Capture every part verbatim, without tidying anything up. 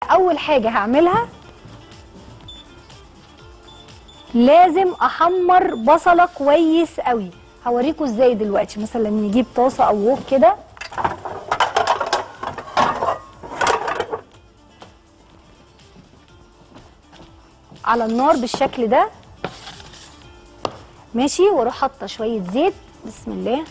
اول حاجه هعملها لازم احمر بصله كويس قوي. هوريكم ازاي دلوقتي. مثلا نجيب طاسه او وok كده، على النار بالشكل ده ماشي، واروح حاطه شويه زيت. بسم الله.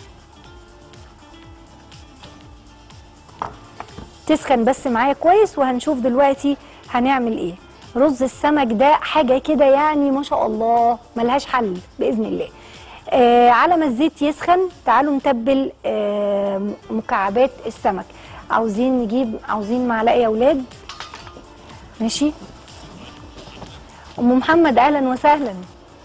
تسخن بس معايا كويس، وهنشوف دلوقتي هنعمل ايه. رز السمك ده حاجه كده يعني ما شاء الله ملهاش حل باذن الله. آه على ما الزيت يسخن تعالوا نتبل آه مكعبات السمك. عاوزين نجيب عاوزين معلقه يا اولاد. ماشي. ام محمد اهلا وسهلا.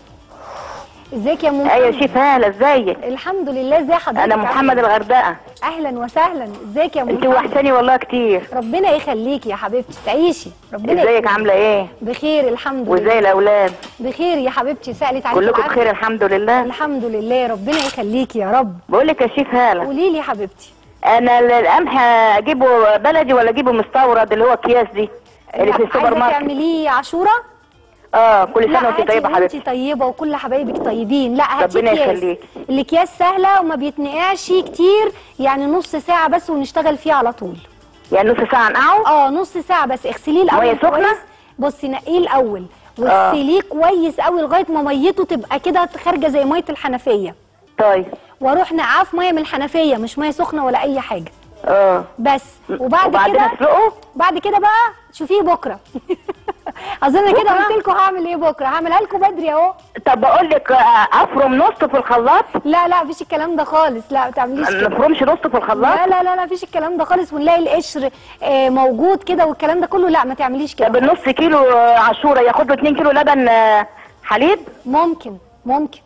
ازيك يا ام محمد؟ ايوه شيف هاله ازيك؟ الحمد لله. ازي حضرتك؟ انا محمد الغردقه. اهلا وسهلا. ازيك يا ام محمد؟ انت وحشاني والله كتير. ربنا يخليكي يا حبيبتي تعيشي. ربنا ازيك عامله ايه؟ بخير الحمد لله. وازاي الاولاد؟ بخير يا حبيبتي. سالت عليكي كلكم بخير الحمد لله. الحمد لله. ربنا يخليكي يا رب. بقول لك يا شيف هاله، قولي لي يا حبيبتي، انا القمح اجيبه بلدي ولا اجيبه مستورد اللي هو اكياس دي اللي في السوبر ماركت؟ عايزه تعمليه عاشوره؟ اه كل سنه وانت طيبه حبيبتي. انت طيبه وكل حبايبك طيبين. لا هاتي ربنا اكياس. يخليك. الاكياس سهله وما بيتنقعش كتير، يعني نص ساعه بس ونشتغل فيه على طول. يعني نص ساعه نقعه؟ اه نص ساعه بس. اغسليه الاول ميه سخنه؟ بصي نقيه الاول واغسليه آه. كويس قوي لغايه ما ميته تبقى كده خارجه زي ميه الحنفيه. طيب. واروح نقعاه في ميه من الحنفيه، مش ميه سخنه ولا اي حاجه. اه بس. وبعد كده اسلقه؟ بعد كده بقى شوفيه بكره. اظن كده قلت لكم هعمل ايه بكره، هعملها لكم بدري اهو. طب بقول لك افرم نص في الخلاط؟ لا لا مفيش الكلام ده خالص. لا ما تعمليش كده. ما نفرمش نص في الخلاط؟ لا لا لا مفيش الكلام ده خالص، ونلاقي القشر آه موجود كده والكلام ده كله. لا ما تعمليش كده. طب النص كيلو عاشوره ياخد له اتنين كيلو لبن حليب؟ ممكن ممكن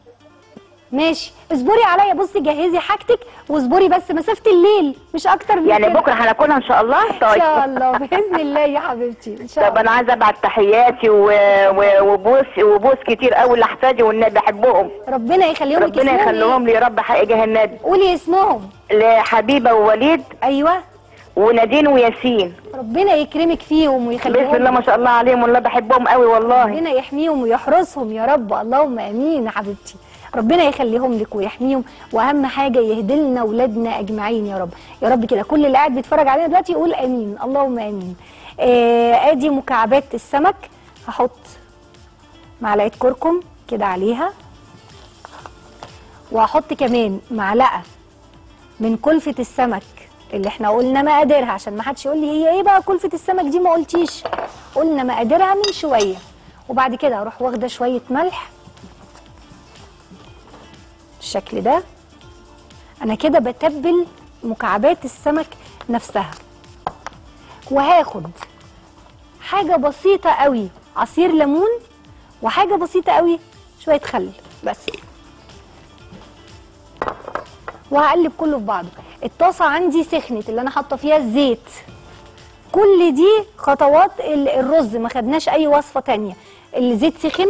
ماشي. اصبري عليا. بصي جهزي حاجتك واصبري بس مسافه الليل مش اكتر من يعني كده. بكره هناكلها ان شاء الله؟ طيب ان شاء الله باذن الله يا حبيبتي ان شاء الله. طب انا عايزه ابعت تحياتي و... و... وبوس وبوس كتير قوي لاحفادي والنبي بحبهم. ربنا يخليهم لك. ربنا يخليهم لي يا رب حق جاه النبي. قولي اسمهم. لحبيبه ووليد. ايوه. ونادين وياسين. ربنا يكرمك فيهم ويخليهم. بسم الله ما شاء الله عليهم والله بحبهم قوي والله. ربنا يحميهم ويحرسهم يا رب. اللهم امين يا حبيبتي. ربنا يخليهم لك ويحميهم، واهم حاجه يهدي لنا اولادنا اجمعين يا رب. يا رب كده كل اللي قاعد بيتفرج علينا دلوقتي يقول امين. اللهم امين. آه ادي مكعبات السمك. هحط معلقه كركم كده عليها، وهحط كمان معلقه من كلفه السمك اللي احنا قلنا مقاديرها، عشان ما حدش يقول لي هي ايه بقى كلفه السمك دي ما قلتيش. قلنا مقاديرها من شويه. وبعد كده اروح واخده شويه ملح بالشكل ده. انا كده بتبل مكعبات السمك نفسها. وهاخد حاجه بسيطه قوي عصير ليمون، وحاجه بسيطه قوي شويه خل بس، وهقلب كله في بعضه. الطاسه عندي سخنت اللي انا حاطه فيها الزيت. كل دي خطوات الرز، ما خدناش اي وصفه تانية. الزيت سخن.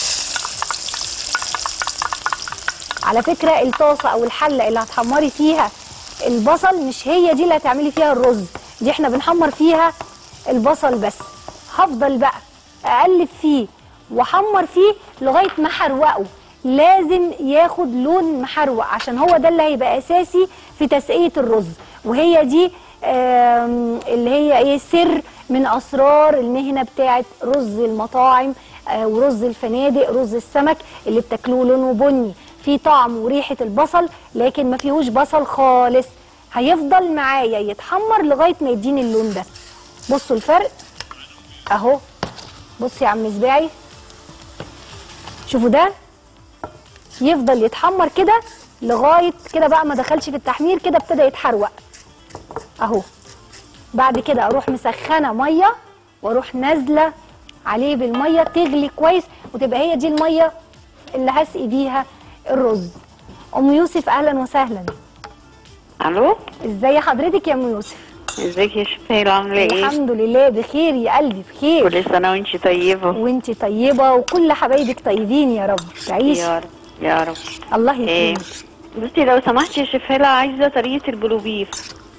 على فكره الطاسه او الحله اللي هتحمري فيها البصل مش هي دي اللي هتعملي فيها الرز، دي احنا بنحمر فيها البصل بس. هفضل بقى اقلب فيه واحمر فيه لغايه ما احروقه. لازم ياخد لون محروق عشان هو ده اللي هيبقى اساسي في تسقيه الرز. وهي دي اللي هي ايه سر من اسرار المهنه بتاعه رز المطاعم ورز الفنادق. رز السمك اللي بتاكلوه لونه بني، فيه طعم وريحه البصل لكن ما فيهوش بصل خالص. هيفضل معايا يتحمر لغايه ما يديني اللون ده. بصوا الفرق اهو. بصي يا عم سباعي، شوفوا ده يفضل يتحمر كده لغايه كده بقى ما دخلش في التحمير، كده ابتدى يتحروق اهو. بعد كده اروح مسخنه ميه واروح نازله عليه بالميه تغلي كويس، وتبقى هي دي الميه اللي هسقي بيها الرز. ام يوسف اهلا وسهلا. الو ازاي حضرتك يا ام يوسف؟ ازيك يا شفيرة عامله ايه؟ الحمد لله بخير يا قلبي بخير. كل سنه وانتي طيبه. وانتي طيبه وكل حبايبك طيبين يا رب. تعيشي يا رب يا رب. الله يكرمك. إيه. بصي لو سمحتي يا شفيرة عايزه طريقه البلوبيف.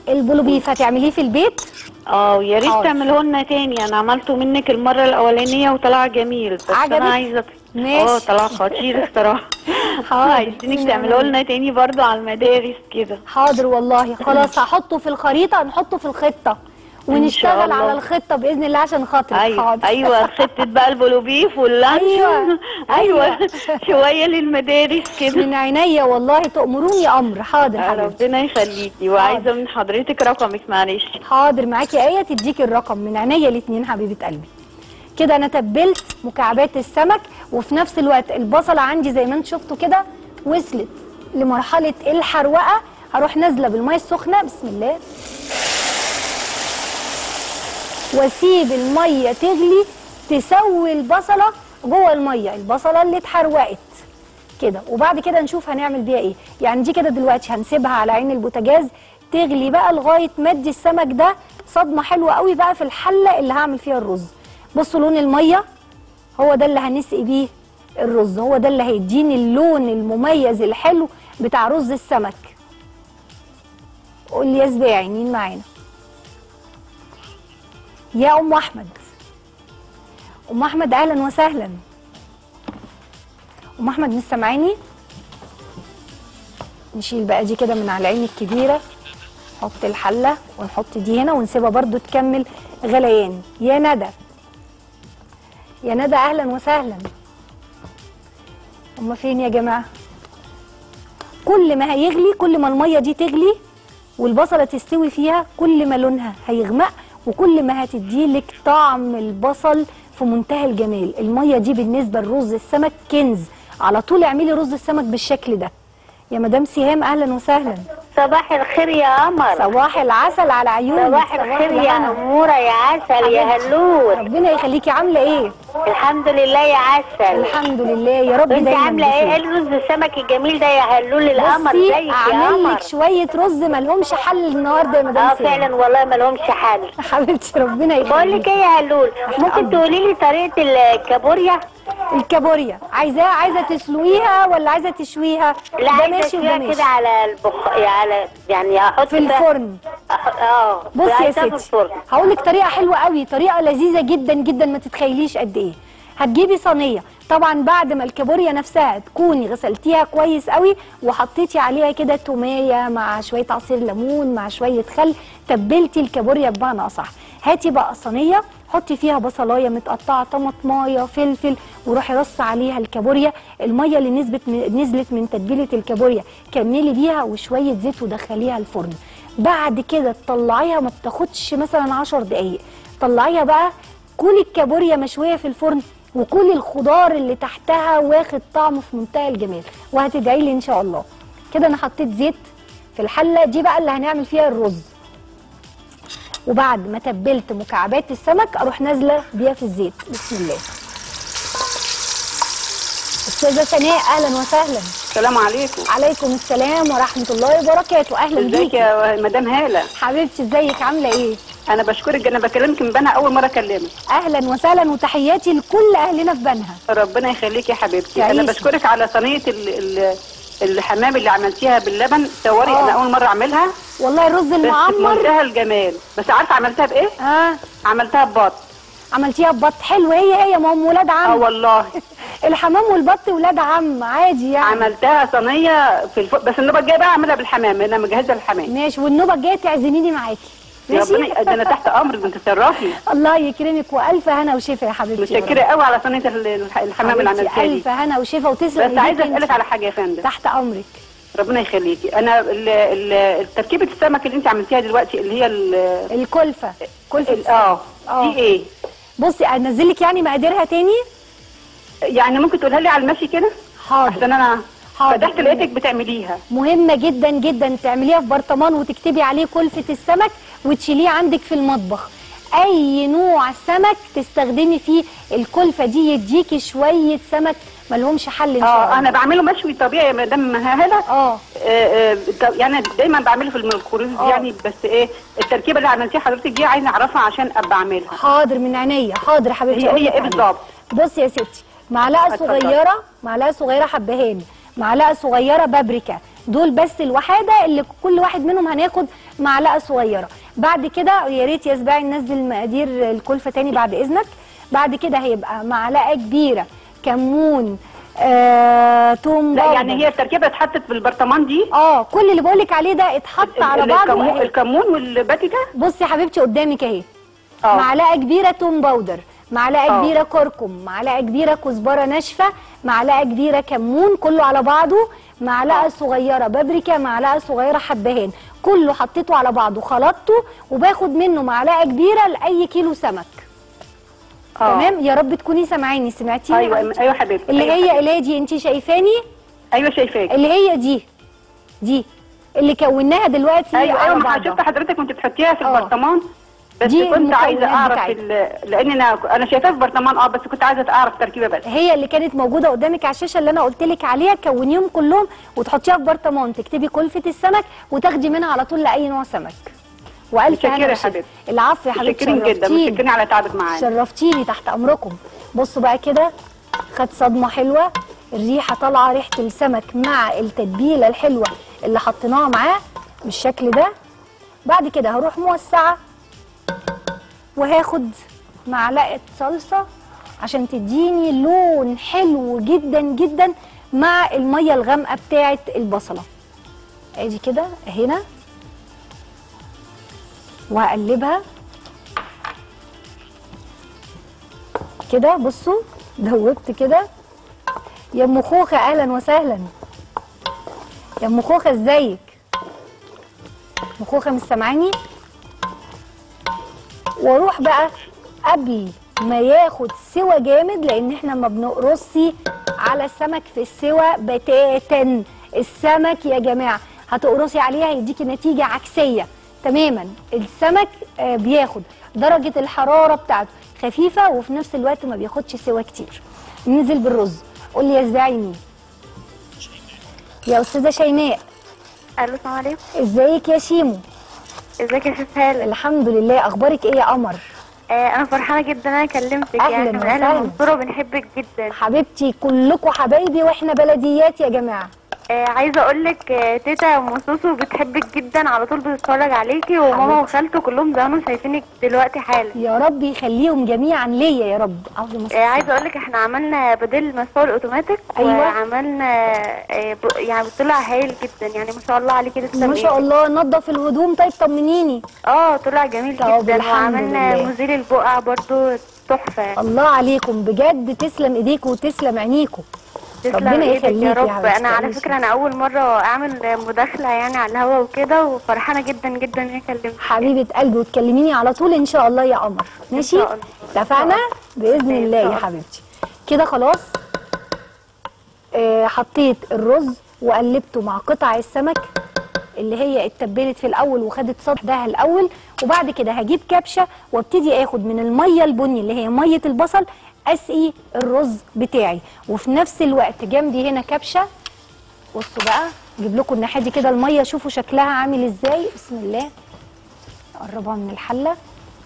البلوبيف هتعمليه في البيت؟ اه ويا ريت حاضر. تعمله لنا تاني، انا عملته منك المره الاولانيه وطلع جميل، بس عجبك؟ انا عايزه ماشي. اه طلع خطير الصراحه. حاضر. عايزينك تعمله لنا تاني برضو على المدارس كده. حاضر والله. خلاص هحطه في الخريطه، هنحطه في الخطه ونشتغل الله. على الخطه باذن الله عشان خاطرك. ايوه حاضر. ايوه خطه بقى البلوبيف واللانش. أيوة. ايوه أيوة. شويه للمدارس كده. من عينيا والله، تأمروني امر. حاضر حبيبتي. ربنا يخليكي، وعايزه من حضرتك رقمك معلش. حاضر معاكي ايه، تديكي الرقم من عينيا الاثنين حبيبه قلبي. كده انا تبلت مكعبات السمك، وفي نفس الوقت البصله عندي زي ما انتم شفتوا كده وصلت لمرحله الحروقه. هروح نازله بالميه السخنه بسم الله، واسيب الميه تغلي تسوي البصله جوه الميه، البصله اللي اتحروقت كده. وبعد كده نشوف هنعمل بيها ايه. يعني دي كده دلوقتي هنسيبها على عين البوتاجاز تغلي بقى لغايه ما ادي السمك ده صدمه حلوه قوي بقى في الحله اللي هعمل فيها الرز. بصوا لون الميه، هو ده اللي هنسقي بيه الرز، هو ده اللي هيديني اللون المميز الحلو بتاع رز السمك. قول لي يا سباعي مين معانا؟ يا ام احمد. ام احمد اهلا وسهلا. ام احمد مش سامعاني؟ نشيل بقى دي كده من على العين الكبيره، نحط الحله ونحط دي هنا ونسيبها برضو تكمل غليان. يا ندى، يا ندى اهلا وسهلا. هما فين يا جماعه؟ كل ما هيغلي، كل ما الميه دي تغلي والبصله تستوي فيها، كل ما لونها هيغمق وكل ما هتديلك طعم البصل في منتهى الجمال. الميه دي بالنسبه لرز السمك كنز، على طول اعملي رز السمك بالشكل ده. يا مدام سهام اهلا وسهلا. صباح الخير يا قمر. صباح العسل على عيونك. صباح الخير يا أمورة يا عسل يا هلول. ربنا يخليكي. عامله ايه؟ الحمد لله يا عسل. الحمد لله يا رب. انت دايما عامله ايه؟ ايه الرز السمك الجميل ده يا هلول القمر بصي زيك يا اعمل قمر. لك شويه رز مالهمش حل النهارده يا مدام اه سهام. فعلا والله ما لهمش حل. حبيبتي ربنا يخليكي. بقول لك ايه يا هلول، ممكن تقولي لي طريقه الكابوريا؟ الكابوريا عايزاها، عايزه تسلقيها ولا عايزه تشويها؟ لا ده عايزه ماشي وده اشويها ماشي. كده على البخ على يعني احط في الفرن. اه بصي يا عايزاها في ستي الفرن. هقول لك طريقه حلوه قوي، طريقه لذيذه جدا جدا ما تتخيليش قد ايه. هتجيبي صينيه، طبعا بعد ما الكابوريا نفسها تكوني غسلتيها كويس قوي وحطيتي عليها كده توميه مع شويه عصير ليمون مع شويه خل، تبلتي الكابوريا بمعنى اصح. هاتي بقى صينيه حطي فيها بصلايه متقطعه، طماطمايه، فلفل، وروحي رص عليها الكابوريا. الميه اللي نزلت من نزلت من تتبيله الكابوريا كملي بيها وشويه زيت ودخليها الفرن. بعد كده تطلعيها، ما بتاخدش مثلا عشر دقايق، طلعيها بقى كل الكابوريا مشويه في الفرن وكل الخضار اللي تحتها واخد طعم في منتهى الجمال، وهتدعي لي ان شاء الله. كده انا حطيت زيت في الحله دي بقى اللي هنعمل فيها الرز، وبعد ما تبلت مكعبات السمك اروح نازله بيها في الزيت. بسم الله. استاذه سناء اهلا وسهلا. السلام عليكم. عليكم السلام ورحمه الله وبركاته. اهلا بيكي. ازيك يا مدام هاله؟ حبيبتي ازيك عامله ايه؟ انا بشكرك، انا بكلمك من بنها، اول مره اكلمك. اهلا وسهلا وتحياتي لكل اهلنا في بنها. ربنا يخليكي يا حبيبتي. يعيشي. انا بشكرك على صينيه ال ال الحمام اللي عملتيها باللبن، تصوري انا اول مره اعملها والله الرز بس المعمر بمنتهى الجمال. بس عارفه عملتها بايه؟ اه عملتها ببط. عملتيها ببط. حلو. هي هي ما هم ولاد عم. اه والله. الحمام والبط ولاد عم عادي يعني. عملتها صينيه في الف... بس النوبه الجايه بقى اعملها بالحمام، انا مجهزه الحمام. ماشي، والنوبه الجايه تعزميني معاكي. يا ماشي. ربنا، ده انا تحت امرك، انت تتصرفي. الله يكرمك والف هنا وشفا يا حبيبتي. متشكره قوي على صينيه الحمام اللي حبيبتي، عملتها دي. الف هنا وشفا وتسلم. بس عايزه إيديكي اسالك انت. على حاجه يا فندم. تحت امرك. ربنا يخليكي. انا ال ال تركيبه السمك اللي انت عملتيها دلوقتي اللي هي ال الكلفه. كلفه ال- اه آه. دي ايه؟ بصي انزل لك يعني مقاديرها تاني. يعني ممكن تقولها لي على المشي كده؟ حاضر. عشان انا حاضر. فتحت لقيتك بتعمليها. مهمه جدا جدا تعمليها في برطمان وتكتبي عليه كلفه السمك وتشيليه عندك في المطبخ. اي نوع سمك تستخدمي فيه الكلفه دي يديكي شويه سمك ملهمش حل ان شاء الله. اه انا بعمله مشوي طبيعي يا مدام هاله. اه آه، آه، يعني دايما بعمله في الميكرويف آه. يعني. بس ايه التركيبه اللي عملتيها حضرتك دي عايزه اعرفها عشان ابقى اعملها. حاضر من عينيا. حاضر يا حبيبتي. هي أقول هي لك ايه عليها. بالظبط؟ بصي يا ستي، معلقه اتفضلي. صغيره معلقه صغيره حبهان، معلقه صغيره بابريكا، دول بس الوحاده اللي كل واحد منهم هناخد معلقه صغيره. بعد كده يا ريت يا سباعي ننزل مقادير الكلفه تاني بعد اذنك. بعد كده هيبقى معلقه كبيره كمون، آه، توم لا باودر. يعني هي التركيبه اتحطت في البرطمان دي؟ اه كل اللي بقولك عليه ده اتحط على بعضه. الكمون, الكمون والباتي ده. بصي يا حبيبتي قدامك اهي. اه معلقه كبيره توم باودر، معلقه أوه. كبيره كركم، معلقه كبيره كزبره ناشفه، معلقه كبيره كمون كله على بعضه، معلقه أوه. صغيره بابريكا، معلقه صغيره حبهان، كله حطيته على بعضه خلطته وباخد منه معلقه كبيره لاي كيلو سمك. أوه. تمام. يا رب تكوني سامعيني. سمعتيني؟ ايوه ايوه حبيبتي. اللي أيوة هي حبيبتي. اللي هي دي انت شايفاني؟ ايوه شايفاك. اللي هي دي دي اللي كوناها دلوقتي. ايوه على ايوه ما بعضها. شفت حضرتك وانت بتحطيها في أوه. البرطمان، بس دي كنت عايزه اعرف بتاعتها. لان انا انا شايفاها في البرطمان اه بس كنت عايزه اعرف تركيبه بس. هي اللي كانت موجوده قدامك على الشاشه اللي انا قلت لك عليها، كونيهم كلهم وتحطيها في برطمان، تكتبي كلفه السمك وتاخدي منها على طول لاي نوع سمك. والف هنا متشكره يا وشفا. حبيبتي. العفو يا حبيبتي. متشكرين جدا، شرفتيني. متشكرين على تعبك معايا. شرفتيني، تحت امركم. بصوا بقى كده خد صدمه حلوه، الريحه طالعه، ريحه السمك مع التتبيله الحلوه اللي حطيناها معاه بالشكل ده. بعد كده هروح موسعه وهاخد معلقه صلصه عشان تديني لون حلو جدا جدا مع الميه الغامقه بتاعه البصله. ادي كده هنا وهقلبها كده. بصوا دوبت كده. يا ام خوخه اهلا وسهلا. يا ام خوخه ازيك؟ ام خوخه مش سامعاني؟ واروح بقى قبل ما ياخد سوى جامد، لان احنا ما بنقرصي على السمك في السوى بتاتا. السمك يا جماعه هتقرصي عليها هيديكي نتيجه عكسيه تماما. السمك آه بياخد درجه الحراره بتاعته خفيفه وفي نفس الوقت ما بياخدش سوى كتير. ننزل بالرز. قولي يا سباعي مين؟ يا استاذه شيماء. الو السلام عليكم. ازيك يا شيمو؟ ازيك يا شيف هاله؟ الحمد لله. اخبارك ايه يا قمر؟ آه انا فرحانه جدا انا كلمتك. أهلاً يعني من اهل وسهلاً. المنصوره وبنحبك جدا حبيبتي كلكم حبايبي واحنا بلديات يا جماعه. آه عايزه اقول لك آه تيتا ام سوسو بتحبك جدا، على طول بتتفرج عليكي، وماما وخالته كلهم زمانهم شايفينك دلوقتي حالا. يا رب يخليهم جميعا ليا يا رب. آه عايزه اقول لك احنا عملنا بديل مسحوق الاوتوماتيك. أيوة. وعملنا آه ب... يعني طلع هايل جدا، يعني ما شاء الله عليكي. تسلم ما شاء الله. نظف الهدوم. طيب طمنيني. اه طلع جميل طب جدا. الحمد وعملنا لله. مزيل البقع برضو تحفه. الله عليكم بجد. تسلم ايديكم وتسلم عينيكم. ربنا يخليك يا رب. حبيبتي. انا على فكره انا اول مره اعمل مداخله يعني على الهوا وكده، وفرحانه جدا جدا اني كلمتك. حبيبه قلبي وتكلميني على طول ان شاء الله يا قمر. ماشي شاء الله. اتفقنا باذن إن الله شاء يا الله. حبيبتي. كده خلاص. آه حطيت الرز وقلبته مع قطع السمك اللي هي اتبلت في الاول وخدت صدها الاول. وبعد كده هجيب كبشه وابتدي اخد من الميه البني اللي هي ميه البصل اسقي الرز بتاعي، وفي نفس الوقت جنبي هنا كبشه. بصوا بقى اجيب لكم الناحيه دي كده الميه، شوفوا شكلها عامل ازاي. بسم الله. اقربها من الحله.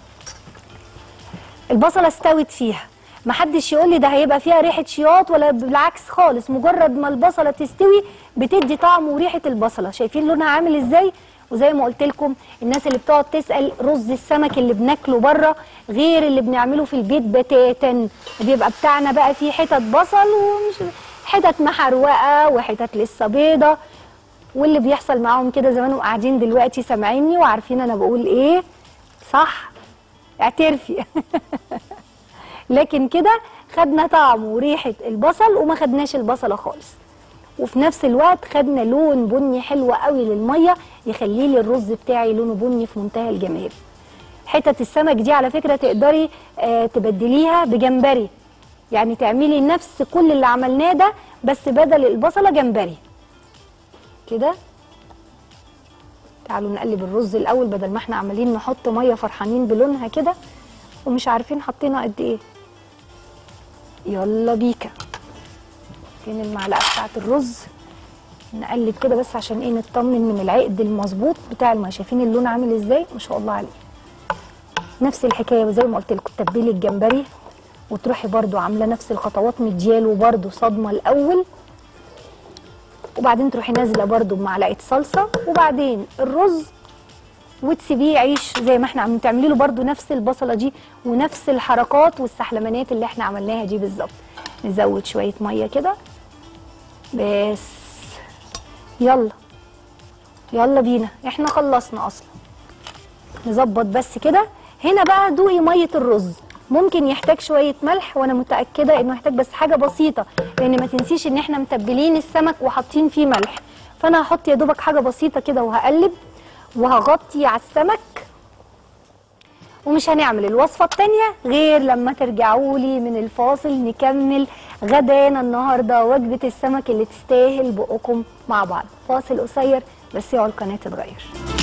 البصله استوت فيها، محدش يقول لي ده هيبقى فيها ريحه شياط، ولا بالعكس خالص. مجرد ما البصله تستوي بتدي طعم وريحه البصله. شايفين لونها عامل ازاي؟ وزي ما قلت لكم الناس اللي بتقعد تسال رز السمك اللي بناكله بره غير اللي بنعمله في البيت بتاتا. بيبقى بتاعنا بقى فيه حتت بصل ومش حتت محروقه وحتت لسه بيضه، واللي بيحصل معاهم كده زمانهم قاعدين دلوقتي سامعيني وعارفين انا بقول ايه. صح؟ اعترفي. لكن كده خدنا طعم وريحه البصل وما خدناش البصله خالص، وفي نفس الوقت خدنا لون بني حلو قوي للميه يخلي لي الرز بتاعي لونه بني في منتهى الجمال. حتت السمك دي على فكره تقدري آه تبدليها بجمبري، يعني تعملي نفس كل اللي عملناه ده بس بدل البصله جمبري كده. تعالوا نقلب الرز الاول بدل ما احنا عمالين نحط ميه فرحانين بلونها كده ومش عارفين حطينا قد ايه. يلا بيكا. فين المعلقه بتاعت الرز؟ نقلب كده بس عشان ايه نطمن من العقد المظبوط بتاع الميه. شايفين اللون عامل ازاي؟ ما شاء الله عليه. نفس الحكايه زي ما قلت لكم تتبلي الجمبري وتروحي برده عامله نفس الخطوات، مدياله برده صدمه الاول وبعدين تروحي نازله برده بمعلقه صلصه، وبعدين الرز، وتسيبيه يعيش زي ما احنا عم تعملي له برده نفس البصله دي ونفس الحركات والسحلمانات اللي احنا عملناها دي بالظبط. نزود شويه ميه كده بس. يلا يلا بينا، احنا خلصنا اصلا. نظبط بس كده. هنا بقى دوقي ميه الرز، ممكن يحتاج شويه ملح وانا متاكده انه يحتاج بس حاجه بسيطه، لان ما تنسيش ان احنا متبلين السمك وحاطين فيه ملح، فانا هحط يا دوبك حاجه بسيطه كده وهقلب وهغطي على السمك. ومش هنعمل الوصفه الثانيه غير لما ترجعوا لي من الفاصل نكمل غدانا النهارده، وجبه السمك اللي تستاهل بقكم مع بعض. فاصل قصير بس، اوعوا القناه تتغير.